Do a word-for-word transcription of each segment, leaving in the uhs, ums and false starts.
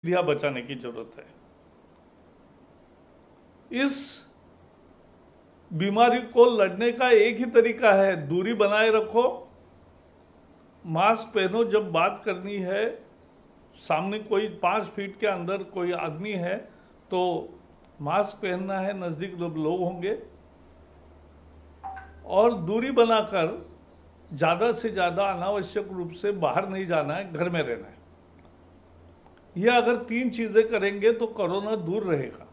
दिया बचाने की जरूरत है। इस बीमारी को लड़ने का एक ही तरीका है, दूरी बनाए रखो, मास्क पहनो। जब बात करनी है, सामने कोई पाँच फीट के अंदर कोई आदमी है तो मास्क पहनना है, नज़दीक जब लोग होंगे, और दूरी बनाकर ज़्यादा से ज़्यादा अनावश्यक रूप से बाहर नहीं जाना है, घर में रहना है। यह अगर तीन चीज़ें करेंगे तो कोरोना दूर रहेगा।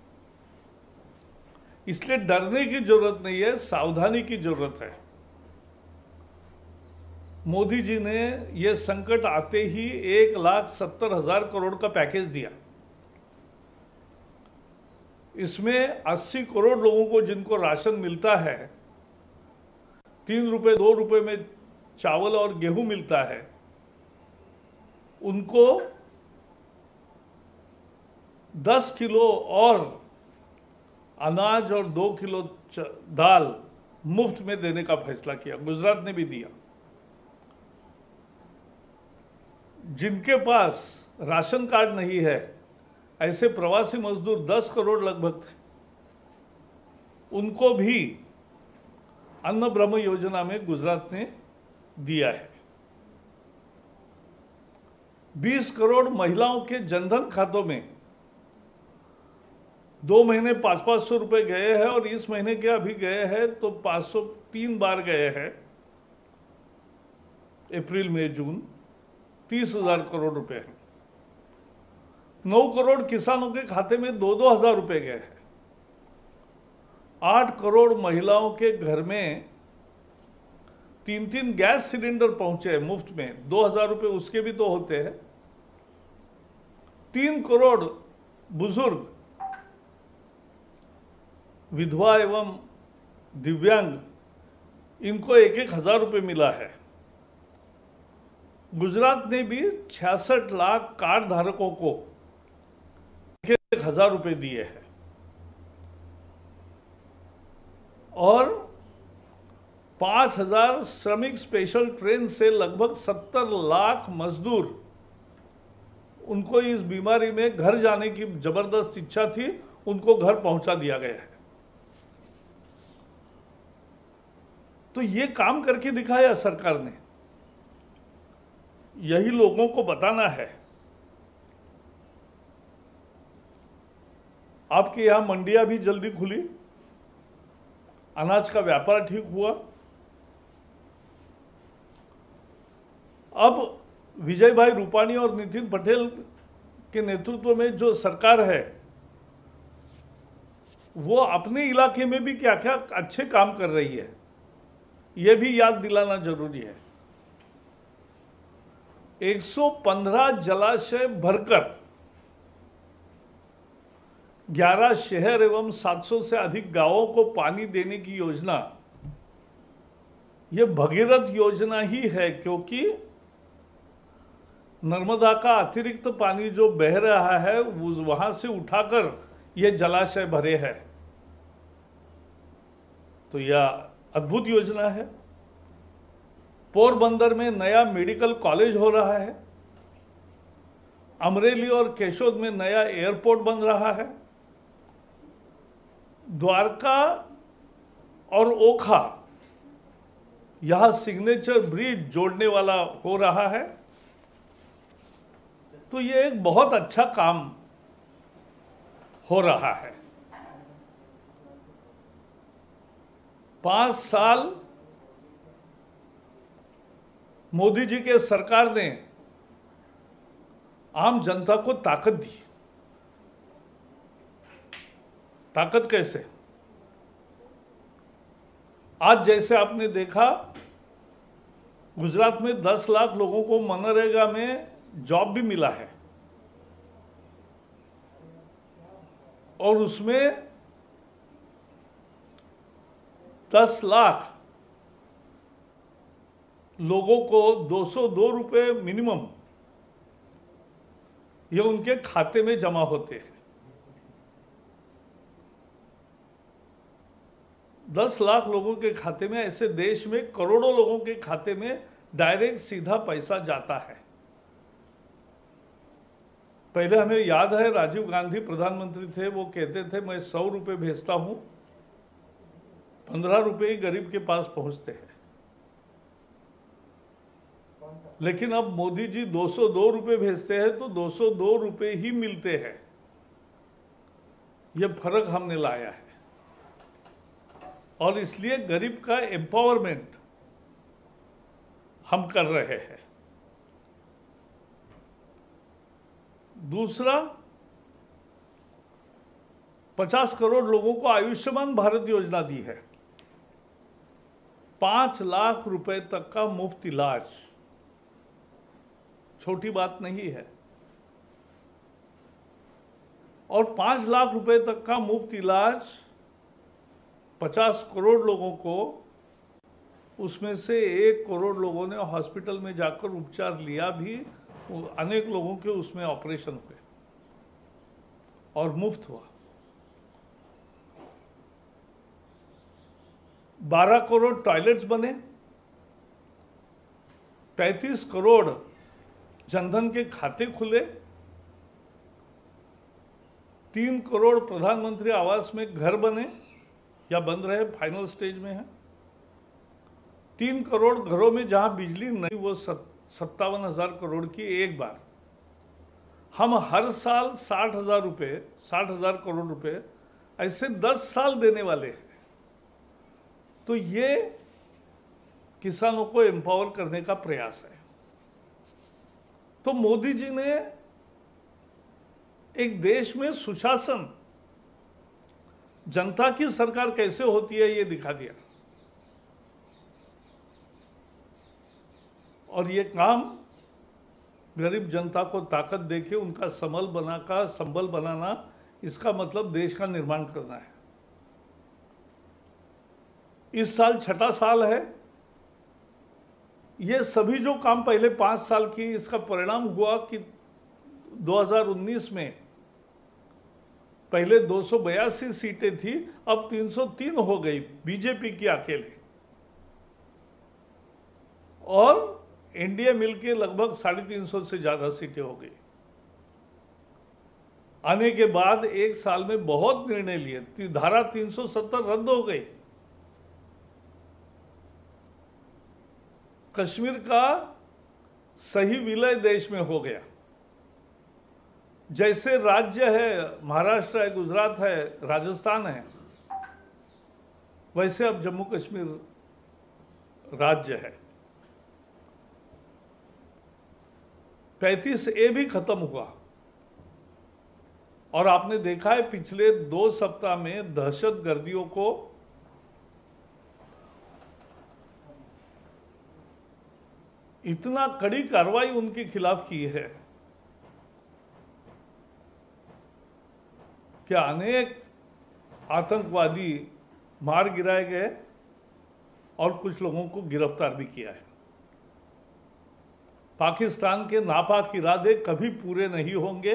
इसलिए डरने की जरूरत नहीं है, सावधानी की जरूरत है। मोदी जी ने यह संकट आते ही एक लाख सत्तर हजार करोड़ का पैकेज दिया। इसमें अस्सी करोड़ लोगों को जिनको राशन मिलता है, तीन रुपए दो रुपए में चावल और गेहूं मिलता है, उनको दस किलो और अनाज और दो किलो दाल मुफ्त में देने का फैसला किया। गुजरात ने भी दिया। जिनके पास राशन कार्ड नहीं है, ऐसे प्रवासी मजदूर दस करोड़ लगभग थे, उनको भी अन्न ब्रह्म योजना में गुजरात ने दिया है। बीस करोड़ महिलाओं के जनधन खातों में दो महीने पाँच पाँच सौ रुपए गए हैं, और इस महीने के अभी गए हैं तो पाँच सौ तीन बार गए हैं। अप्रैल मई जून तीस हजार करोड़ रुपए हैं। नौ करोड़ किसानों के खाते में दो दो हजार रुपए गए हैं। आठ करोड़ महिलाओं के घर में तीन तीन गैस सिलेंडर पहुंचे हैं मुफ्त में, दो हजार रुपए उसके भी तो होते हैं। तीन करोड़ बुजुर्ग, विधवा एवं दिव्यांग, इनको एक एक हजार रुपए मिला है। गुजरात ने भी छियासठ लाख कार्ड धारकों को एक एक हजार रुपए दिए हैं, और पांच हजार श्रमिक स्पेशल ट्रेन से लगभग सत्तर लाख मजदूर, उनको इस बीमारी में घर जाने की जबरदस्त इच्छा थी, उनको घर पहुंचा दिया गया है। तो ये काम करके दिखाया सरकार ने। यही लोगों को बताना है। आपके यहां मंडियां भी जल्दी खुली, अनाज का व्यापार ठीक हुआ। अब विजय भाई रूपाणी और नितिन पटेल के नेतृत्व में जो सरकार है, वो अपने इलाके में भी क्या क्या अच्छे काम कर रही है, यह भी याद दिलाना जरूरी है। एक सौ पंद्रह जलाशय भरकर ग्यारह शहर एवं सात सौ से अधिक गांवों को पानी देने की योजना, यह भगीरथ योजना ही है, क्योंकि नर्मदा का अतिरिक्त पानी जो बह रहा है वहां से उठाकर यह जलाशय भरे हैं। तो यह अद्भुत योजना है। पोरबंदर में नया मेडिकल कॉलेज हो रहा है। अमरेली और केशोद में नया एयरपोर्ट बन रहा है। द्वारका और ओखा, यहां सिग्नेचर ब्रिज जोड़ने वाला हो रहा है। तो ये एक बहुत अच्छा काम हो रहा है। पांच साल मोदी जी के सरकार ने आम जनता को ताकत दी। ताकत कैसे? आज जैसे आपने देखा, गुजरात में दस लाख लोगों को मनरेगा में जॉब भी मिला है, और उसमें दस लाख लोगों को दो सौ दो रुपए मिनिमम ये उनके खाते में जमा होते हैं। दस लाख लोगों के खाते में, ऐसे देश में करोड़ों लोगों के खाते में डायरेक्ट सीधा पैसा जाता है। पहले हमें याद है राजीव गांधी प्रधानमंत्री थे, वो कहते थे मैं सौ रुपये भेजता हूं, पंद्रह रुपये ही गरीब के पास पहुंचते हैं। लेकिन अब मोदी जी दो सौ दो रुपये भेजते हैं तो दो सौ दो रुपये ही मिलते हैं। ये फर्क हमने लाया है और इसलिए गरीब का एम्पावरमेंट हम कर रहे हैं। दूसरा, पचास करोड़ लोगों को आयुष्मान भारत योजना दी है, पांच लाख रुपए तक का मुफ्त इलाज, छोटी बात नहीं है। और पांच लाख रुपए तक का मुफ्त इलाज पचास करोड़ लोगों को, उसमें से एक करोड़ लोगों ने हॉस्पिटल में जाकर उपचार लिया भी, अनेक लोगों के उसमें ऑपरेशन हुए और मुफ्त हुआ। बारह करोड़ टॉयलेट्स बने, पैंतीस करोड़ जनधन के खाते खुले, तीन करोड़ प्रधानमंत्री आवास में घर बने या बन रहे, फाइनल स्टेज में है। तीन करोड़ घरों में जहां बिजली नहीं, वो सत्तावन हजार करोड़ की एक बार। हम हर साल साठ हजार रुपये साठ हजार करोड़ रुपए ऐसे दस साल देने वाले हैं। तो ये किसानों को एम्पावर करने का प्रयास है। तो मोदी जी ने एक देश में सुशासन, जनता की सरकार कैसे होती है, ये दिखा दिया। और ये काम गरीब जनता को ताकत देके उनका संबल बना का संबल बनाना, इसका मतलब देश का निर्माण करना है। इस साल छठा साल है। ये सभी जो काम पहले पांच साल की, इसका परिणाम हुआ कि दो हज़ार उन्नीस में पहले दो सौ बयासी सीटें थी, अब तीन सौ तीन हो गई बीजेपी की अकेले, और एनडीए मिलके लगभग साढ़े तीन सौ से ज्यादा सीटें हो गई। आने के बाद एक साल में बहुत निर्णय लिए। धारा तीन सौ सत्तर रद्द हो गई। कश्मीर का सही विलय देश में हो गया। जैसे राज्य है, महाराष्ट्र है, गुजरात है, राजस्थान है, वैसे अब जम्मू कश्मीर राज्य है। पैंतीस ए भी खत्म हुआ। और आपने देखा है पिछले दो सप्ताह में दहशत गर्दियों को इतना कड़ी कार्रवाई उनके खिलाफ की है कि अनेक आतंकवादी मार गिराए गए और कुछ लोगों को गिरफ्तार भी किया है। पाकिस्तान के नापाक इरादे कभी पूरे नहीं होंगे,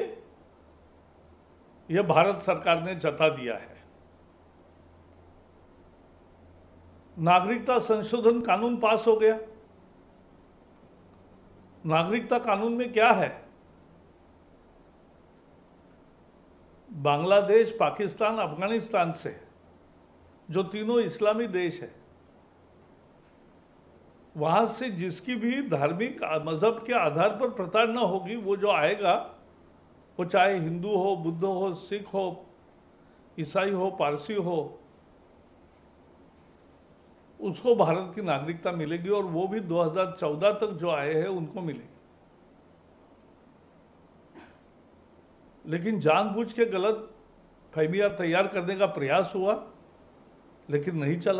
यह भारत सरकार ने जता दिया है। नागरिकता संशोधन कानून पास हो गया। नागरिकता कानून में क्या है? बांग्लादेश, पाकिस्तान, अफगानिस्तान से, जो तीनों इस्लामी देश है, वहां से जिसकी भी धार्मिक मजहब के आधार पर प्रताड़ना होगी, वो जो आएगा, वो चाहे हिंदू हो, बुद्ध हो, सिख हो, ईसाई हो, पारसी हो, उसको भारत की नागरिकता मिलेगी। और वो भी दो हज़ार चौदह तक जो आए हैं उनको मिलेगी। लेकिन जानबूझ के गलत फहमियां तैयार करने का प्रयास हुआ, लेकिन नहीं चला।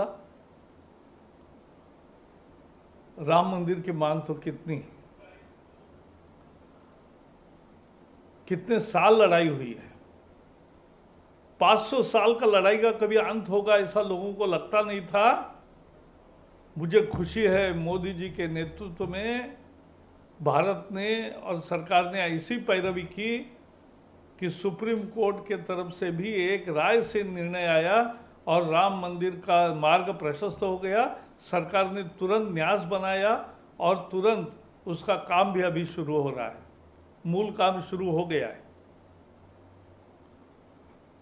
राम मंदिर की मांग तो कितनी कितने साल लड़ाई हुई है। पाँच सौ साल का लड़ाई का कभी अंत होगा ऐसा लोगों को लगता नहीं था। मुझे खुशी है मोदी जी के नेतृत्व में भारत ने और सरकार ने ऐसी पैरवी की कि सुप्रीम कोर्ट के तरफ से भी एक राय से निर्णय आया और राम मंदिर का मार्ग प्रशस्त हो गया। सरकार ने तुरंत न्यास बनाया और तुरंत उसका काम भी अभी शुरू हो रहा है। मूल काम शुरू हो गया है।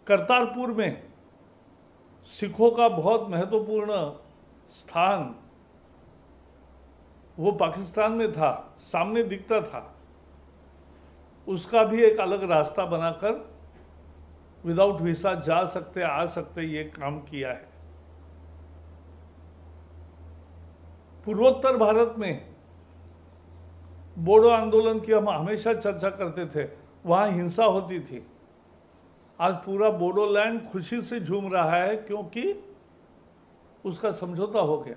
करतारपुर में सिखों का बहुत महत्वपूर्ण स्थान वो पाकिस्तान में था, सामने दिखता था, उसका भी एक अलग रास्ता बनाकर विदाउट वीसा जा सकते, आ सकते, ये काम किया है। पूर्वोत्तर भारत में बोडो आंदोलन की हम हमेशा चर्चा करते थे, वहां हिंसा होती थी। आज पूरा बोडोलैंड खुशी से झूम रहा है क्योंकि उसका समझौता हो गया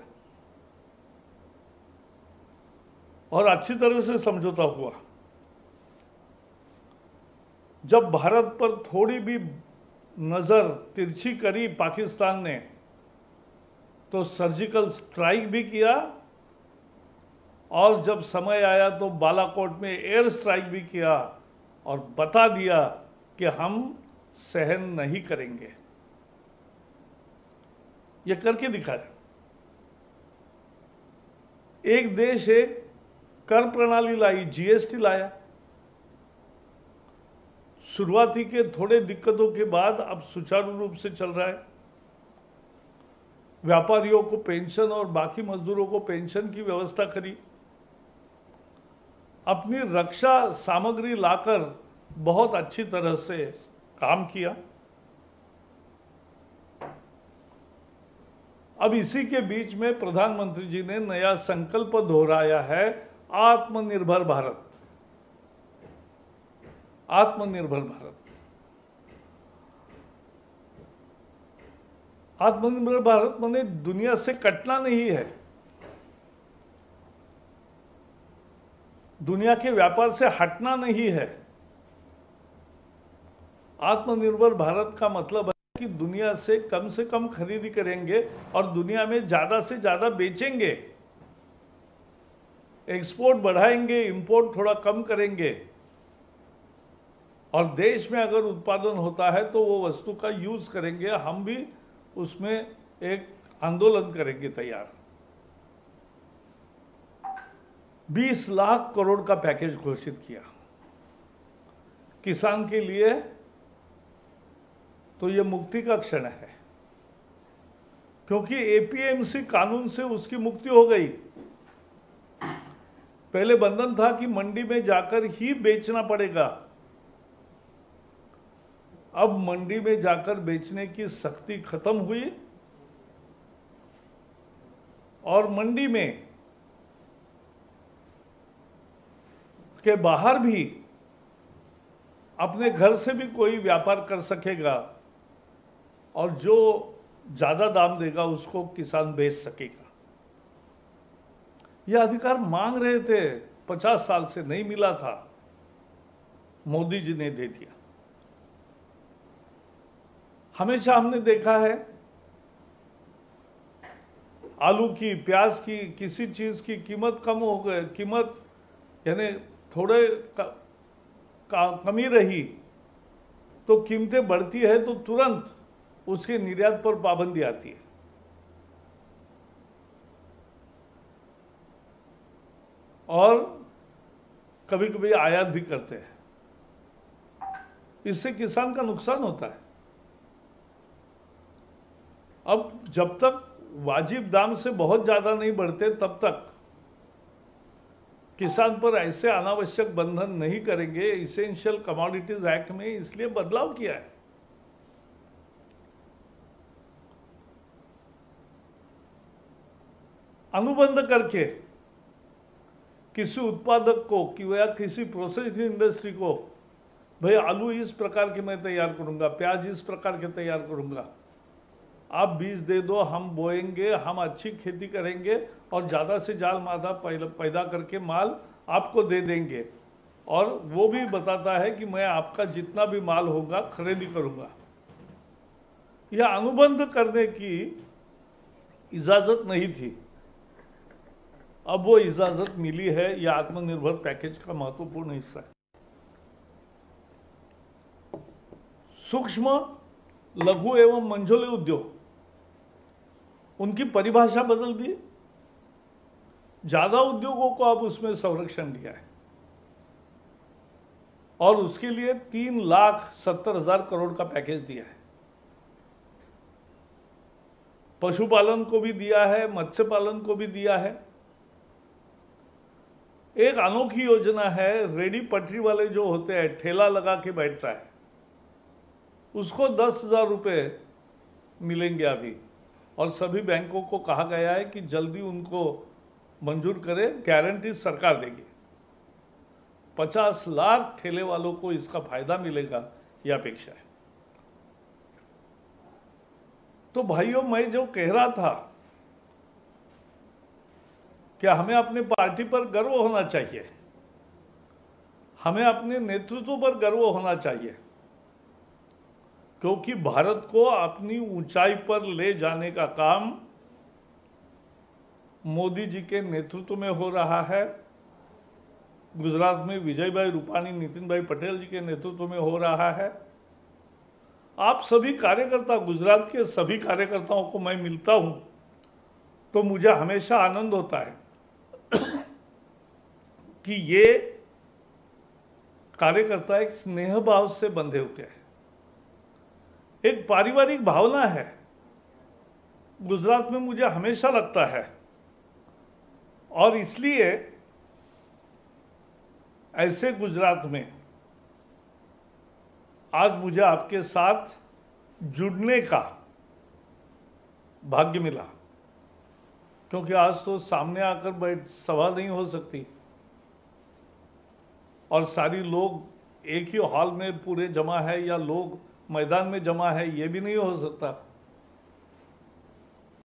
और अच्छी तरह से समझौता हुआ। जब भारत पर थोड़ी भी नजर तिरछी करी पाकिस्तान ने तो सर्जिकल स्ट्राइक भी किया और जब समय आया तो बालाकोट में एयर स्ट्राइक भी किया और बता दिया कि हम सहन नहीं करेंगे। ये करके दिखाया। एक देश एक कर प्रणाली लाई, जीएसटी लाया। शुरुआती के थोड़े दिक्कतों के बाद अब सुचारू रूप से चल रहा है। व्यापारियों को पेंशन और बाकी मजदूरों को पेंशन की व्यवस्था करी। अपनी रक्षा सामग्री लाकर बहुत अच्छी तरह से काम किया। अब इसी के बीच में प्रधानमंत्री जी ने नया संकल्प दोहराया है, आत्मनिर्भर भारत। आत्मनिर्भर भारत आत्मनिर्भर भारत माने दुनिया से कटना नहीं है, दुनिया के व्यापार से हटना नहीं है। आत्मनिर्भर भारत का मतलब है कि दुनिया से कम से कम खरीदी करेंगे और दुनिया में ज्यादा से ज्यादा बेचेंगे, एक्सपोर्ट बढ़ाएंगे, इंपोर्ट थोड़ा कम करेंगे और देश में अगर उत्पादन होता है तो वो वस्तु का यूज करेंगे। हम भी उसमें एक आंदोलन करेंगे तैयार। बीस लाख करोड़ का पैकेज घोषित किया किसान के लिए, तो ये मुक्ति का क्षण है क्योंकि एपीएमसी कानून से उसकी मुक्ति हो गई। पहले बंधन था कि मंडी में जाकर ही बेचना पड़ेगा, अब मंडी में जाकर बेचने की सख्ती खत्म हुई और मंडी में के बाहर भी अपने घर से भी कोई व्यापार कर सकेगा और जो ज्यादा दाम देगा उसको किसान बेच सकेगा। यह अधिकार मांग रहे थे, पचास साल से नहीं मिला था, मोदी जी ने दे दिया। हमेशा हमने देखा है आलू की, प्याज की, किसी चीज की कीमत कम हो गई, कीमत यानी थोड़े का, का, कमी रही तो कीमतें बढ़ती है तो तुरंत उसके निर्यात पर पाबंदी आती है। और कभी कभी आयात भी करते हैं, इससे किसान का नुकसान होता है। अब जब तक वाजिब दाम से बहुत ज्यादा नहीं बढ़ते तब तक किसान पर ऐसे अनावश्यक बंधन नहीं करेंगे। इसेंशियल कमोडिटीज एक्ट में इसलिए बदलाव किया है। अनुबंध करके किसी उत्पादक को कि या किसी प्रोसेसिंग इंडस्ट्री को, भाई आलू इस प्रकार के मैं तैयार करूंगा, प्याज इस प्रकार के तैयार करूंगा, आप बीज दे दो, हम बोएंगे, हम अच्छी खेती करेंगे और ज़्यादा से ज़्यादा मादा पैदा करके माल आपको दे देंगे। और वो भी बताता है कि मैं आपका जितना भी माल होगा खरीदी करूंगा। यह अनुबंध करने की इजाज़त नहीं थी, अब वो इजाज़त मिली है। यह आत्मनिर्भर पैकेज का महत्वपूर्ण हिस्सा है। सूक्ष्म, लघु एवं मंझोले उद्योग, उनकी परिभाषा बदल दी। ज्यादा उद्योगों को अब उसमें संरक्षण दिया है और उसके लिए तीन लाख सत्तर हजार करोड़ का पैकेज दिया है। पशुपालन को भी दिया है, मत्स्य पालन को भी दिया है। एक अनोखी योजना है, रेडी पटरी वाले जो होते हैं, ठेला लगा के बैठता है, उसको दस हजार रुपये मिलेंगे अभी, और सभी बैंकों को कहा गया है कि जल्दी उनको मंजूर करें, गारंटी सरकार देगी। पचास लाख ठेले वालों को इसका फायदा मिलेगा, यह अपेक्षा है। तो भाइयों, मैं जो कह रहा था कि हमें अपने पार्टी पर गर्व होना चाहिए, हमें अपने नेतृत्व पर गर्व होना चाहिए, क्योंकि भारत को अपनी ऊंचाई पर ले जाने का काम मोदी जी के नेतृत्व में हो रहा है। गुजरात में विजय भाई रूपाणी, नितिन भाई पटेल जी के नेतृत्व में हो रहा है। आप सभी कार्यकर्ता, गुजरात के सभी कार्यकर्ताओं को मैं मिलता हूं तो मुझे हमेशा आनंद होता है कि ये कार्यकर्ता एक स्नेह भाव से बंधे हुए हैं, एक पारिवारिक भावना है। गुजरात में मुझे हमेशा लगता है, और इसलिए ऐसे गुजरात में आज मुझे आपके साथ जुड़ने का भाग्य मिला, क्योंकि आज तो सामने आकर बैठ सभा नहीं हो सकती, और सारी लोग एक ही हॉल में पूरे जमा है या लोग मैदान में जमा है, ये भी नहीं हो सकता।